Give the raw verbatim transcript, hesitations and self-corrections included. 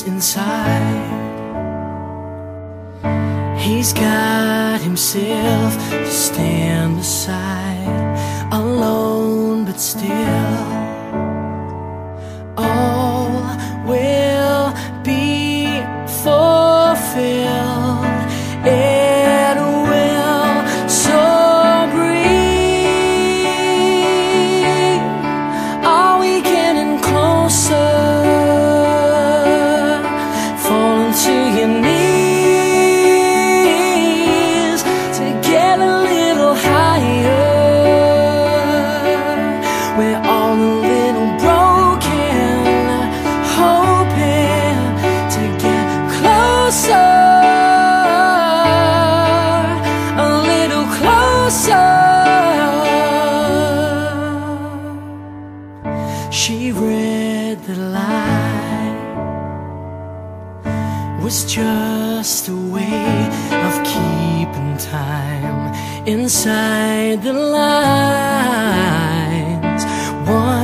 inside. He's got himself to stand aside, alone but still. All will be fulfilled. It will so breathe. Are we getting closer? Fall into your knees to get a little higher. We're all a little broken, hoping to get closer, a little closer. She read the light was just a way of keeping time inside the lines. One